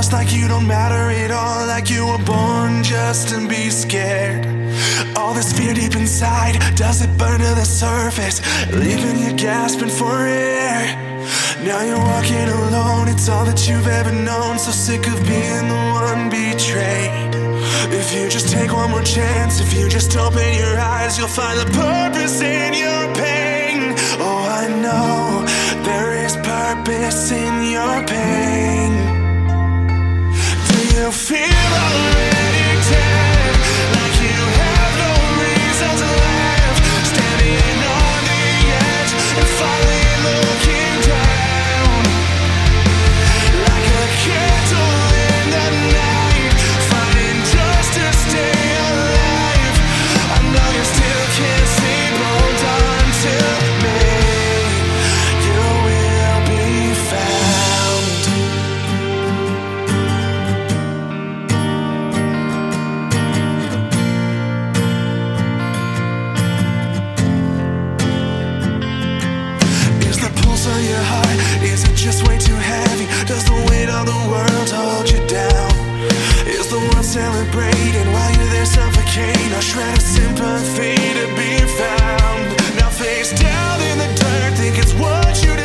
lost, like you don't matter at all, like you were born just to be scared. All this fear deep inside, does it burn to the surface, leaving you gasping for air? Now you're walking alone, it's all that you've ever known, so sick of being the one betrayed. If you just take one more chance, if you just open your eyes, you'll find the purpose in your pain. Oh, I know there is purpose in your pain. Do you feel already dead, like you have no reason to live, standing on the edge and finally looking down, like a candle in the night, fighting just to stay alive? I know you still can't sleep, hold on to me, you will be found. Is the pulse of your heart, is it just way too heavy? Does the weight of the world hold you down? Is the world celebrating while you're there suffocating? A shred of sympathy to be found. Now face down in the dirt, think it's what you